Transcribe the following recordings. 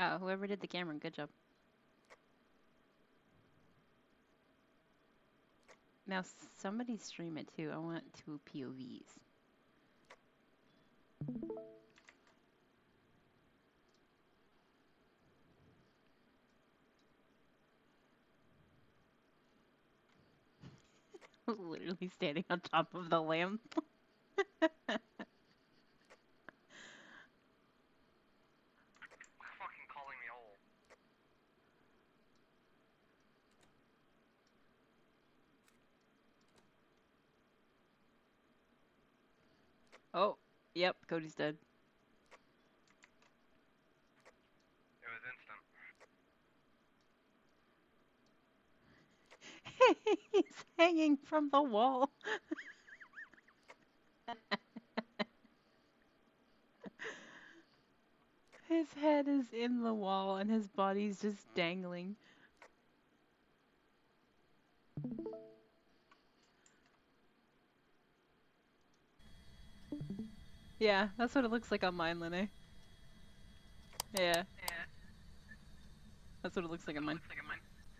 Oh, whoever did the camera, good job. Now somebody stream it too. I want 2 POVs. Literally standing on top of the lamp. Fucking calling me old. Oh, yep, Cody's dead. It was instant. He's hanging from the wall. His head is in the wall and his body's just dangling. Yeah, that's what it looks like on mine, Lene. Yeah, Yeah. that's what it looks like on mine. Looks like a mine.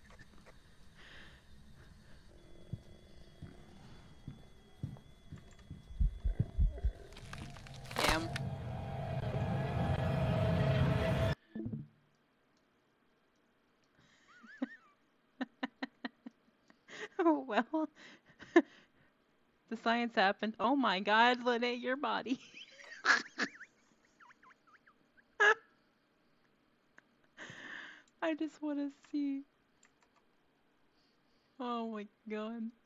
Damn. Well, the science happened. Oh my god, Lene, your body. I just want to see. Oh my god.